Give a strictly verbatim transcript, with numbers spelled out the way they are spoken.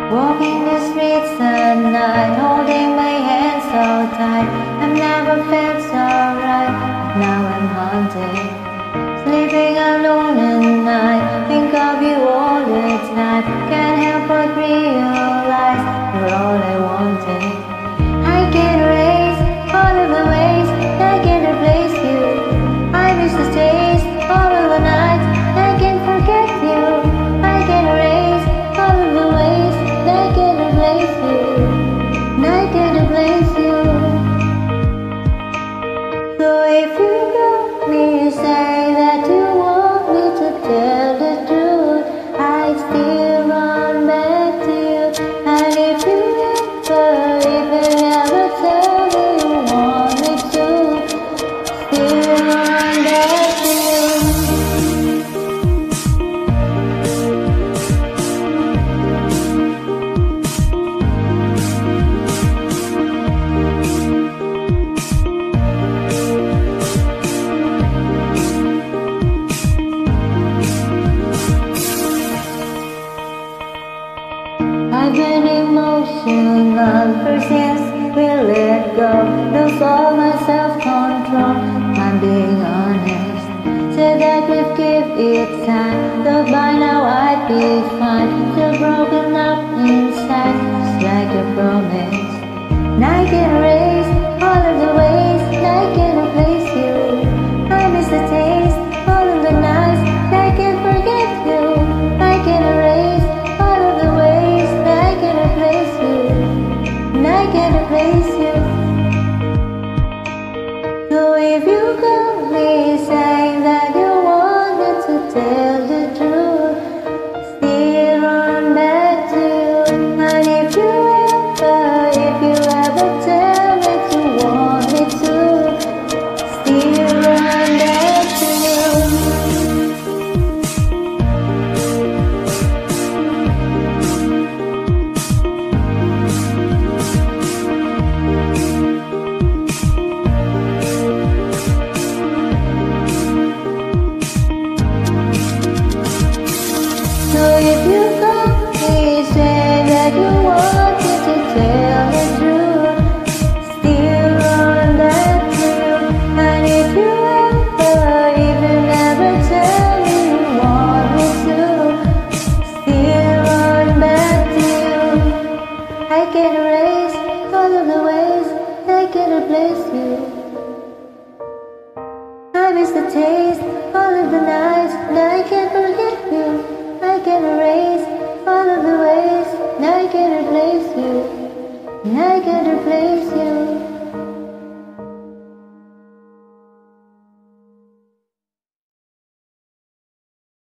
Walking the streets at night, holding my hand so tight. I've never felt so right, but now I'm haunted. Sleeping alone at night, think of you all the time. Can't help but realize you're all I wanted. I can't erase all of the ways I can't replace you. I miss the taste all of the nights I can't forget you. I can't erase all of the ways I can't replace you. I can't replace you. So if you got me, say that you want me to tell the truth, I'd still run back to you. And if you ever, if you ever tell me you want me to, still run back to you. I've been emotional ever since we let go. Lose all my self-control, I'm being honest. Said that we'd give it time, though by now I'd be fine. Still broken up inside, just like a promise. And I can erase all of the ways I can replace you. I miss the taste, all of the nights I can't forget you. I can erase all of the ways I can replace you. And I can replace you. So if you got me saying that you wanted to tell the truth, still run back to you. And if you ever, if you ever tell me you want me to, still run back to you. So if you got me saying that you wanted to tell the truth, still run back to you. And if you ever, if you never tell me you want me to, still run back to you. I can erase all of the ways I can replace you. I miss the taste, all of the nights that I can't forget you. I can erase all of the ways I can replace you. I can replace you.